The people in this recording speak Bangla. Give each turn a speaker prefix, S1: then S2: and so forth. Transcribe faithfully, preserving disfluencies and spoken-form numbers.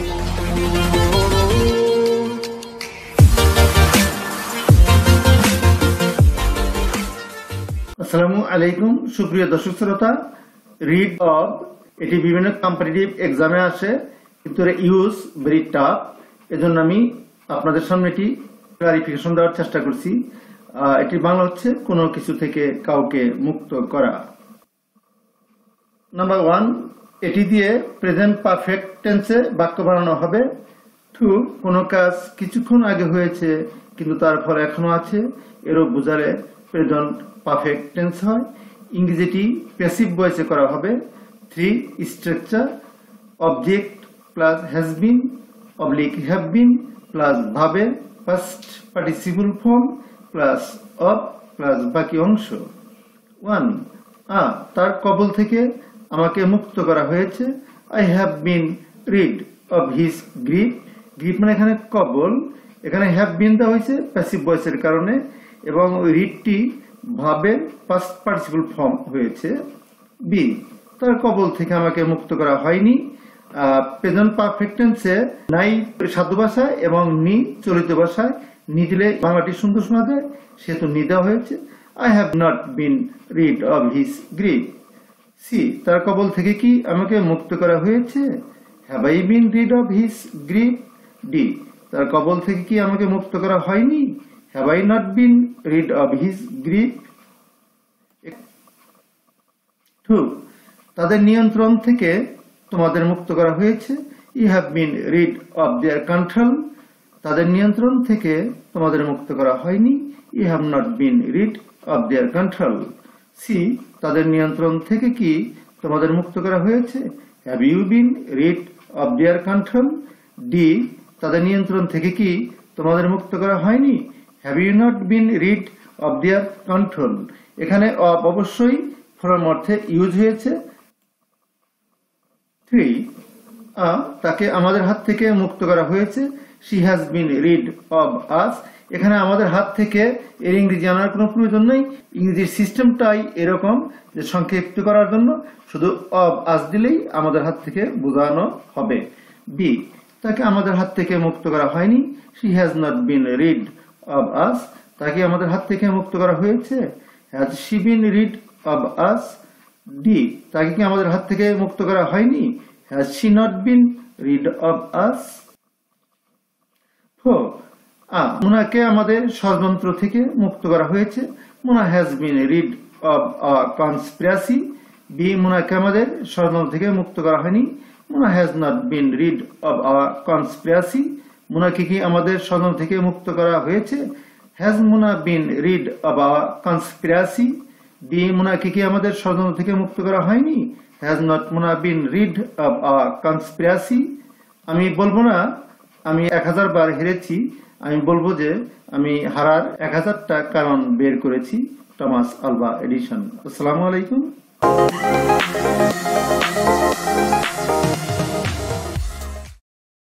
S1: আসসালামু আলাইকুম সুপ্রিয় দর্শক শ্রোতা। রিড অব এটি বিভিন্ন কম্পিটিটিভ এক্সামে আসে, কিন্তু এর ইউজ ভেরি টাফ। এজন্য আমি আপনাদের সামনে এটি ক্লারিফিকেশন দেওয়ার চেষ্টা করছি। এটি বাংলা হচ্ছে কোনো কিছু থেকে কাউকে মুক্ত করা। নাম্বার ওয়ান, এটি দিয়ে প্রেজেন্ট পারফেক্ট টেন্সে বাক্য বানানো হবে। টু, কোনো কাজ কিছুক্ষণ আগে হয়েছে কিন্তু তার ফল এখনো আছে, এরও বোঝালে প্রেজেন্ট পারফেক্ট টেন্স হয়। ইংরেজিটি প্যাসিভ ভয়েসে করা হবে। Three, structure object plus has been oblique have been plus ভাবে first participle form plus of plus বাকি অংশ। ওয়ান, আ তার কবল থেকে আমাকে মুক্ত করা হয়েছে। I have been rid of his grip. Grip মানে এখানে কবল, এখানে হ্যাভ বিন দেওয়া হয়েছে প্যাসিভ ভয়েসের কারণে, এবং ওই রিডটি ভাবে ফার্স্ট পার্টিসিপল ফর্ম হয়েছে। বি, তার কবল থেকে আমাকে মুক্ত করা হয়নি। প্রেজেন্ট পারফেক্ট টেন্সে নাই সাধ্য ভাষায় এবং নি চলিত ভাষায়। নি দিলে বাংলাটি সুন্দর শোনা যায়, সেহেতু নি দেওয়া হয়েছে। I have not been rid of his grip. C, তার কবল থেকে কি আমাকে মুক্ত করা হয়েছে? Have I been rid of his grip. D, তার কবল থেকে কি আমাকে মুক্ত করা হয়নি? Have I not been rid of his grip. Two, তাদের নিয়ন্ত্রণ থেকে তোমাদের মুক্ত করা হয়েছে। You have been rid of their control. তাদের নিয়ন্ত্রণ থেকে তোমাদের মুক্ত করা হয়নি। You have not been rid of their control. C, তাদের নিয়ন্ত্রণ থেকে কি তোমাদের মুক্ত করা হয়েছে? Have you been rid of their control. D, তাদের নিয়ন্ত্রণ থেকে কি তোমাদের মুক্ত করা হয়নি? Have you not been rid of their control. এখানে অব অবশ্যই ফর্ম অর্থে ইউজ হয়েছে। থ্রি, তাকে আমাদের হাত থেকে মুক্ত করা হয়েছে। She has been rid of us. এখানে আমাদের হাত থেকে এর ইংরেজি আনার কোনো প্রয়োজন নেই। ইংরেজির সিস্টেমটাই এরকম যে সংক্ষিপ্ত করার জন্য শুধু অব আস দিলেই আমাদের হাত থেকে বোঝানো হবে। বি, তাকে আমাদের হাত থেকে মুক্ত করা হয়নি। She has not been rid of us. তাকে আমাদের হাত থেকে মুক্ত করা হয়েছে। Has she been rid of us. D, তাকে কি আমাদের হাত থেকে মুক্ত করা হয়নি? Has she not been rid of us. Four, A মুনাকে আমাদের ষড়যন্ত্র থেকে মুক্ত করা হয়েছে। Muna has been rid of a conspiracy. B, মুনাকে আমাদের ষড়যন্ত্র থেকে মুক্ত করা হয়নি। Muna has not been rid of a conspiracy. মুনাকে কি আমাদের ষড়যন্ত্র থেকে মুক্ত করা হয়েছে? Has Muna been rid of a conspiracy. D, মুনাকে কি আমাদের ষড়যন্ত্র থেকে মুক্ত করা হয়নি? Has not Muna been rid of a conspiracy. আমি বলবো না আমি এক হাজার বার হেরেছি, আমি বলবো যে আমি হারার এক হাজারটা কারণ বের করেছি। Thomas Alva Edison. আসসালামু আলাইকুম।